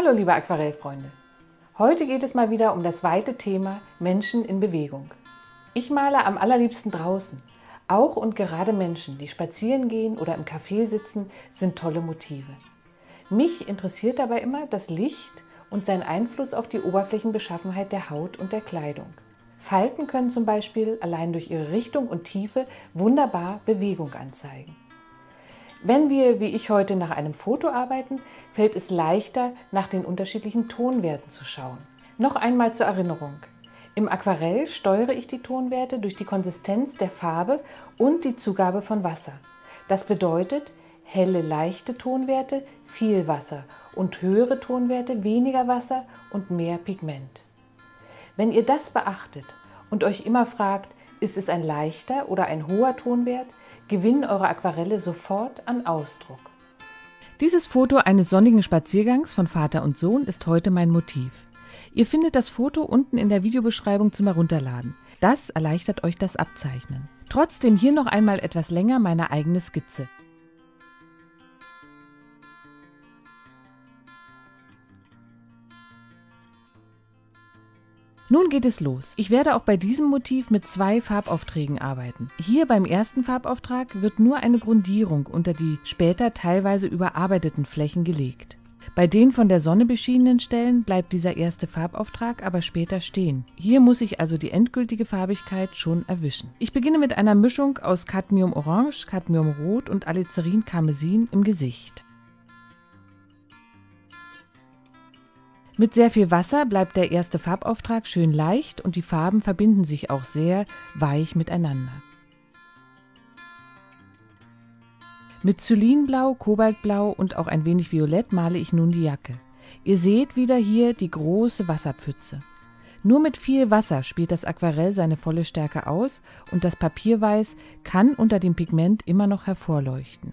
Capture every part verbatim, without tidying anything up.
Hallo liebe Aquarellfreunde! Heute geht es mal wieder um das weite Thema Menschen in Bewegung. Ich male am allerliebsten draußen. Auch und gerade Menschen, die spazieren gehen oder im Café sitzen, sind tolle Motive. Mich interessiert dabei immer das Licht und sein Einfluss auf die Oberflächenbeschaffenheit der Haut und der Kleidung. Falten können zum Beispiel allein durch ihre Richtung und Tiefe wunderbar Bewegung anzeigen. Wenn wir, wie ich heute, nach einem Foto arbeiten, fällt es leichter, nach den unterschiedlichen Tonwerten zu schauen. Noch einmal zur Erinnerung. Im Aquarell steuere ich die Tonwerte durch die Konsistenz der Farbe und die Zugabe von Wasser. Das bedeutet, helle, leichte Tonwerte, viel Wasser und höhere Tonwerte, weniger Wasser und mehr Pigment. Wenn ihr das beachtet und euch immer fragt, ist es ein leichter oder ein hoher Tonwert, gewinnen eure Aquarelle sofort an Ausdruck. Dieses Foto eines sonnigen Spaziergangs von Vater und Sohn ist heute mein Motiv. Ihr findet das Foto unten in der Videobeschreibung zum Herunterladen. Das erleichtert euch das Abzeichnen. Trotzdem hier noch einmal etwas länger meine eigene Skizze. Nun geht es los. Ich werde auch bei diesem Motiv mit zwei Farbaufträgen arbeiten. Hier beim ersten Farbauftrag wird nur eine Grundierung unter die später teilweise überarbeiteten Flächen gelegt. Bei den von der Sonne beschienenen Stellen bleibt dieser erste Farbauftrag aber später stehen. Hier muss ich also die endgültige Farbigkeit schon erwischen. Ich beginne mit einer Mischung aus Cadmium-Orange, Cadmium-Rot und Alizarin-Karmesin im Gesicht. Mit sehr viel Wasser bleibt der erste Farbauftrag schön leicht und die Farben verbinden sich auch sehr weich miteinander. Mit Zylinblau, Kobaltblau und auch ein wenig Violett male ich nun die Jacke. Ihr seht wieder hier die große Wasserpfütze. Nur mit viel Wasser spielt das Aquarell seine volle Stärke aus und das Papierweiß kann unter dem Pigment immer noch hervorleuchten.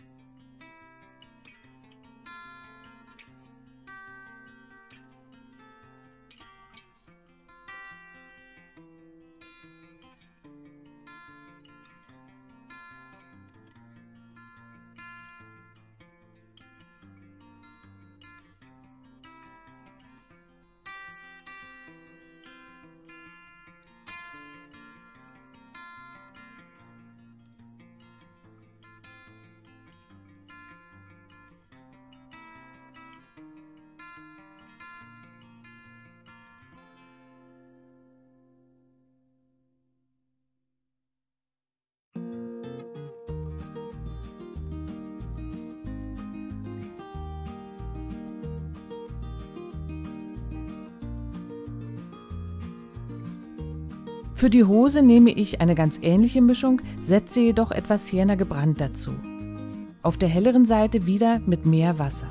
Für die Hose nehme ich eine ganz ähnliche Mischung, setze jedoch etwas Sienna gebrannt dazu. Auf der helleren Seite wieder mit mehr Wasser.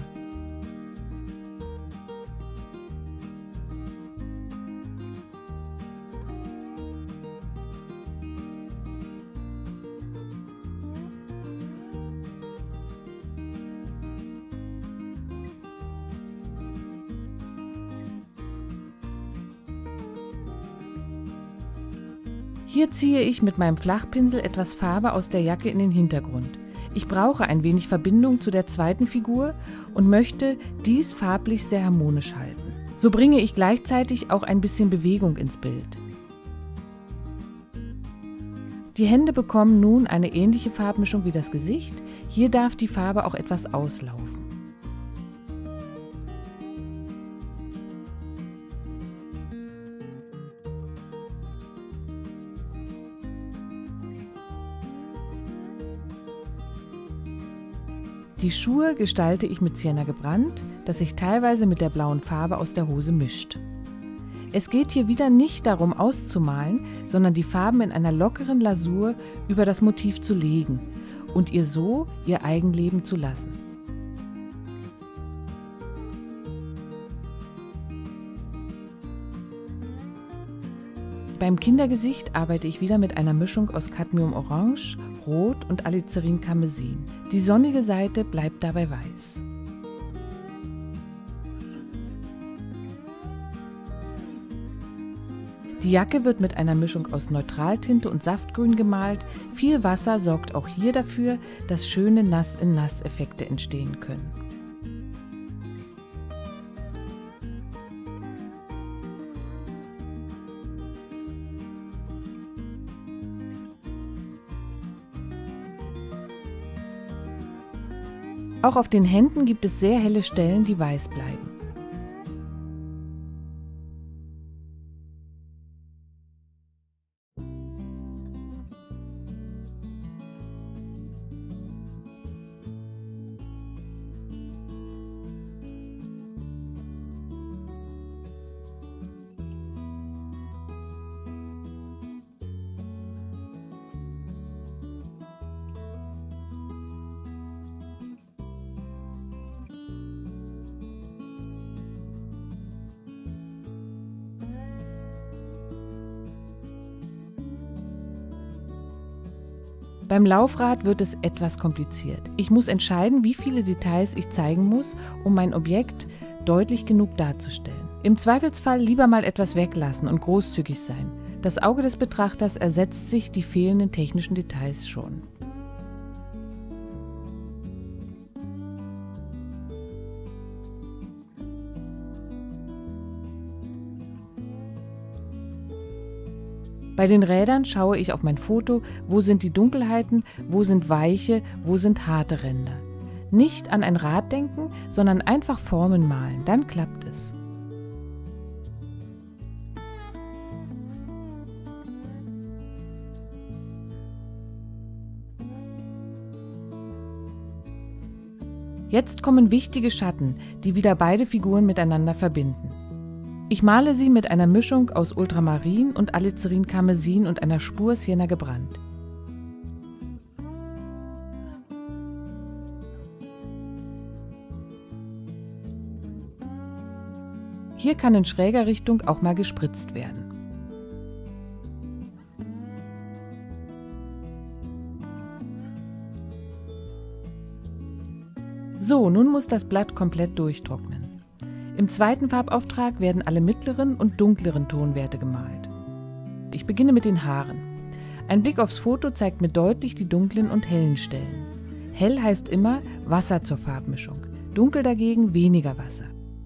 Hier ziehe ich mit meinem Flachpinsel etwas Farbe aus der Jacke in den Hintergrund. Ich brauche ein wenig Verbindung zu der zweiten Figur und möchte dies farblich sehr harmonisch halten. So bringe ich gleichzeitig auch ein bisschen Bewegung ins Bild. Die Hände bekommen nun eine ähnliche Farbmischung wie das Gesicht. Hier darf die Farbe auch etwas auslaufen. Die Schuhe gestalte ich mit Sienna gebrannt, das sich teilweise mit der blauen Farbe aus der Hose mischt. Es geht hier wieder nicht darum auszumalen, sondern die Farben in einer lockeren Lasur über das Motiv zu legen und ihr so ihr Eigenleben zu lassen. Beim Kindergesicht arbeite ich wieder mit einer Mischung aus Cadmium Orange, Rot und Alizarin Karmesin. Die sonnige Seite bleibt dabei weiß. Die Jacke wird mit einer Mischung aus Neutraltinte und Saftgrün gemalt. Viel Wasser sorgt auch hier dafür, dass schöne Nass-in-Nass-Effekte entstehen können. Auch auf den Händen gibt es sehr helle Stellen, die weiß bleiben. Beim Laufrad wird es etwas kompliziert. Ich muss entscheiden, wie viele Details ich zeigen muss, um mein Objekt deutlich genug darzustellen. Im Zweifelsfall lieber mal etwas weglassen und großzügig sein. Das Auge des Betrachters ersetzt sich die fehlenden technischen Details schon. Bei den Rädern schaue ich auf mein Foto, wo sind die Dunkelheiten, wo sind weiche, wo sind harte Ränder. Nicht an ein Rad denken, sondern einfach Formen malen, dann klappt es. Jetzt kommen wichtige Schatten, die wieder beide Figuren miteinander verbinden. Ich male sie mit einer Mischung aus Ultramarin und Alizarin Karmesin und einer Spur Sienna gebrannt. Hier kann in schräger Richtung auch mal gespritzt werden. So, nun muss das Blatt komplett durchtrocknen. Im zweiten Farbauftrag werden alle mittleren und dunkleren Tonwerte gemalt. Ich beginne mit den Haaren. Ein Blick aufs Foto zeigt mir deutlich die dunklen und hellen Stellen. Hell heißt immer Wasser zur Farbmischung, dunkel dagegen weniger Wasser.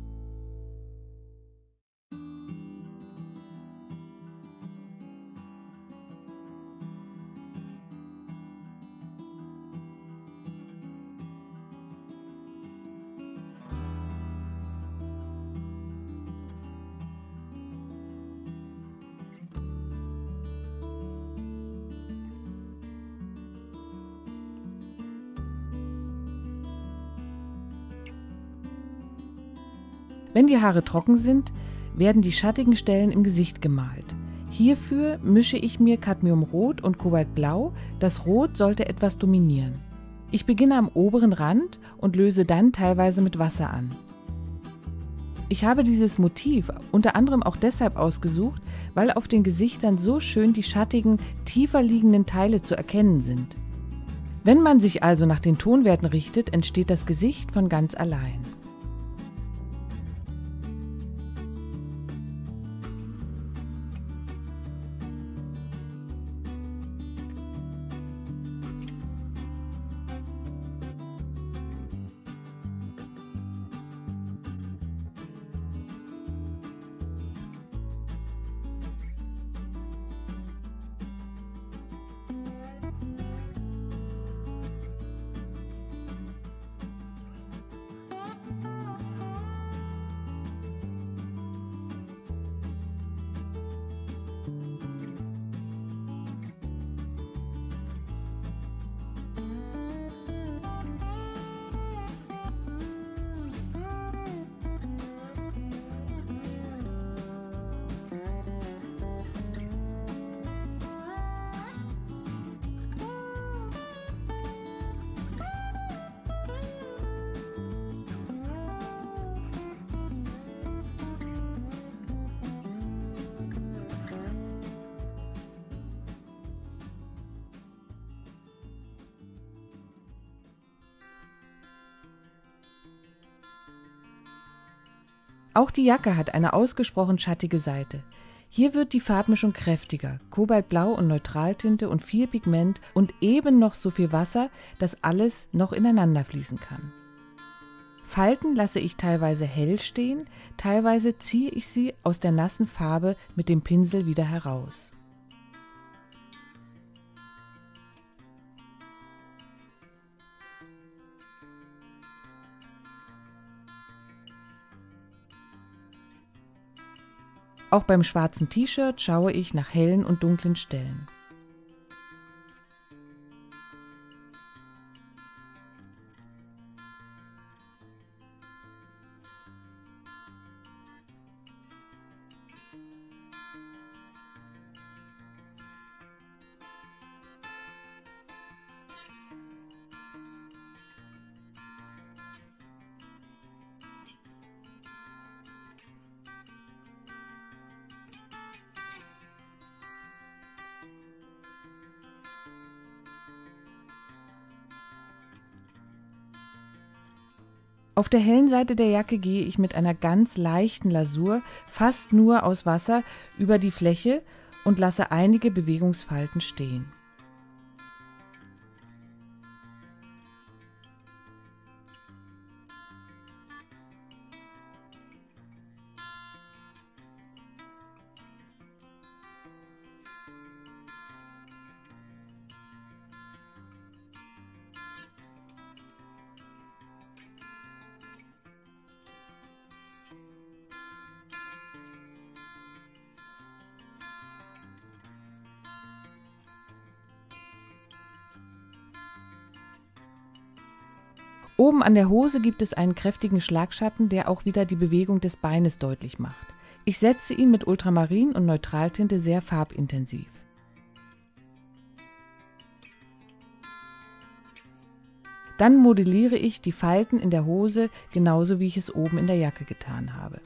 Wenn die Haare trocken sind, werden die schattigen Stellen im Gesicht gemalt. Hierfür mische ich mir Cadmiumrot und Kobaltblau, das Rot sollte etwas dominieren. Ich beginne am oberen Rand und löse dann teilweise mit Wasser an. Ich habe dieses Motiv unter anderem auch deshalb ausgesucht, weil auf den Gesichtern so schön die schattigen, tiefer liegenden Teile zu erkennen sind. Wenn man sich also nach den Tonwerten richtet, entsteht das Gesicht von ganz allein. Auch die Jacke hat eine ausgesprochen schattige Seite. Hier wird die Farbmischung kräftiger, Kobaltblau und Neutraltinte und viel Pigment und eben noch so viel Wasser, dass alles noch ineinander fließen kann. Falten lasse ich teilweise hell stehen, teilweise ziehe ich sie aus der nassen Farbe mit dem Pinsel wieder heraus. Auch beim schwarzen T-Shirt schaue ich nach hellen und dunklen Stellen. Auf der hellen Seite der Jacke gehe ich mit einer ganz leichten Lasur, fast nur aus Wasser, über die Fläche und lasse einige Bewegungsfalten stehen. Oben an der Hose gibt es einen kräftigen Schlagschatten, der auch wieder die Bewegung des Beines deutlich macht. Ich setze ihn mit Ultramarin und Neutraltinte sehr farbintensiv. Dann modelliere ich die Falten in der Hose genauso wie ich es oben in der Jacke getan habe.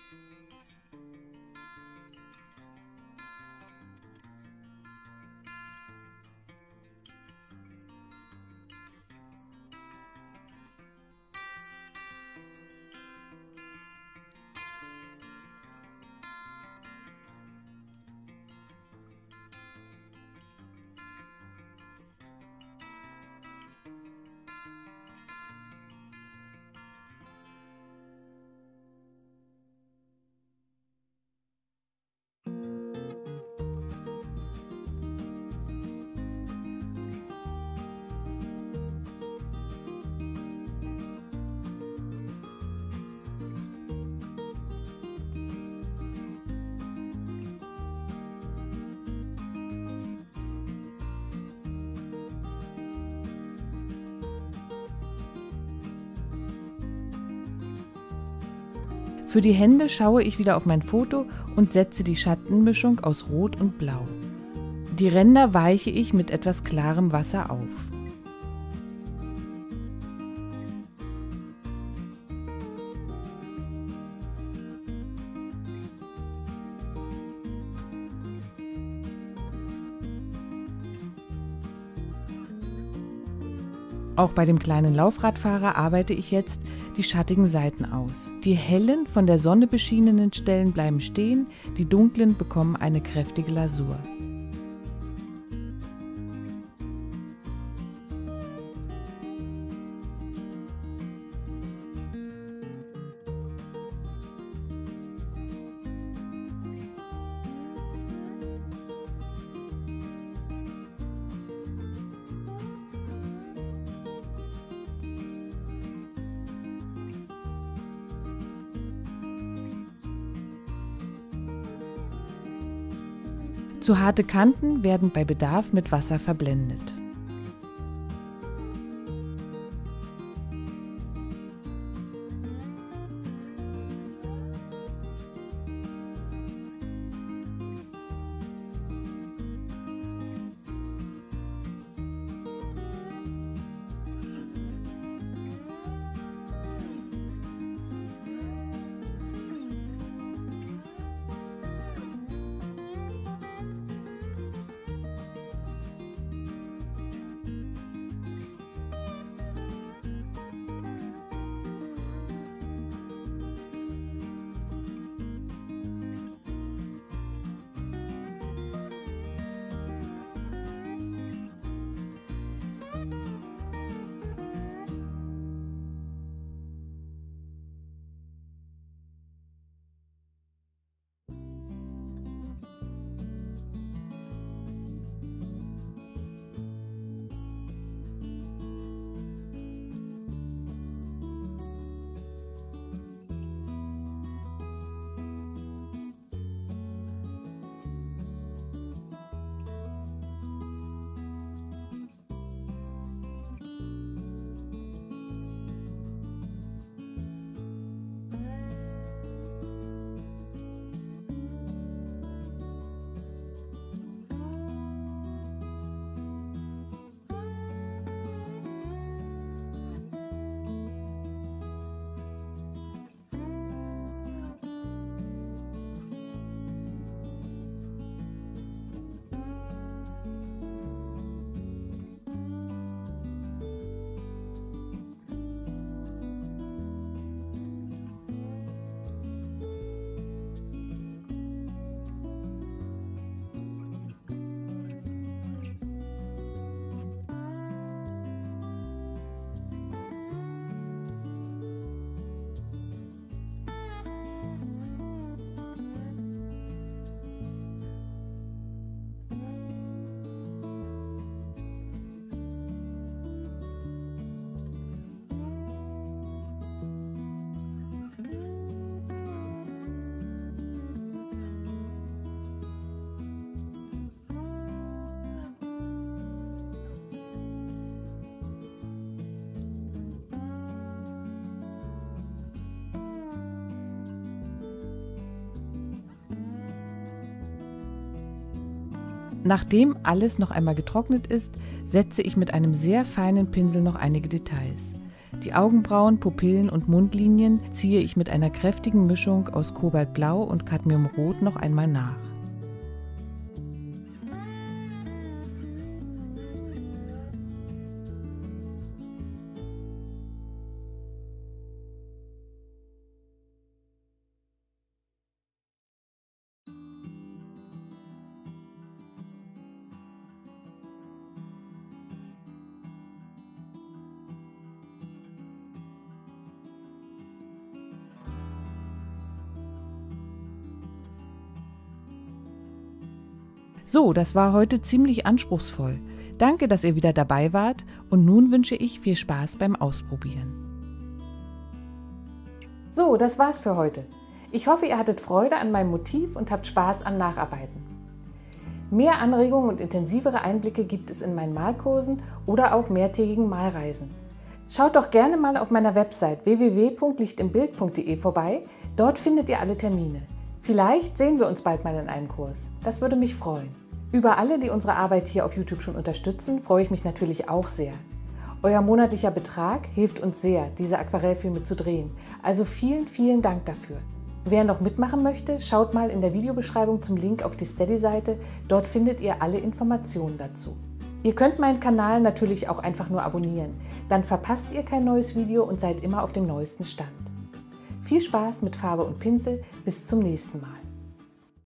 Für die Hände schaue ich wieder auf mein Foto und setze die Schattenmischung aus Rot und Blau. Die Ränder weiche ich mit etwas klarem Wasser auf. Auch bei dem kleinen Laufradfahrer arbeite ich jetzt die schattigen Seiten aus. Die hellen, von der Sonne beschienenen Stellen bleiben stehen, die dunklen bekommen eine kräftige Lasur. Zu harte Kanten werden bei Bedarf mit Wasser verblendet. Nachdem alles noch einmal getrocknet ist, setze ich mit einem sehr feinen Pinsel noch einige Details. Die Augenbrauen, Pupillen und Mundlinien ziehe ich mit einer kräftigen Mischung aus Kobaltblau und Cadmiumrot noch einmal nach. So, das war heute ziemlich anspruchsvoll. Danke, dass ihr wieder dabei wart und nun wünsche ich viel Spaß beim Ausprobieren. So, das war's für heute. Ich hoffe, ihr hattet Freude an meinem Motiv und habt Spaß am Nacharbeiten. Mehr Anregungen und intensivere Einblicke gibt es in meinen Malkursen oder auch mehrtägigen Malreisen. Schaut doch gerne mal auf meiner Website w w w punkt licht im bild punkt de vorbei, dort findet ihr alle Termine. Vielleicht sehen wir uns bald mal in einem Kurs. Das würde mich freuen. Über alle, die unsere Arbeit hier auf YouTube schon unterstützen, freue ich mich natürlich auch sehr. Euer monatlicher Betrag hilft uns sehr, diese Aquarellfilme zu drehen. Also vielen, vielen Dank dafür. Wer noch mitmachen möchte, schaut mal in der Videobeschreibung zum Link auf die Steady-Seite. Dort findet ihr alle Informationen dazu. Ihr könnt meinen Kanal natürlich auch einfach nur abonnieren. Dann verpasst ihr kein neues Video und seid immer auf dem neuesten Stand. Viel Spaß mit Farbe und Pinsel, bis zum nächsten Mal.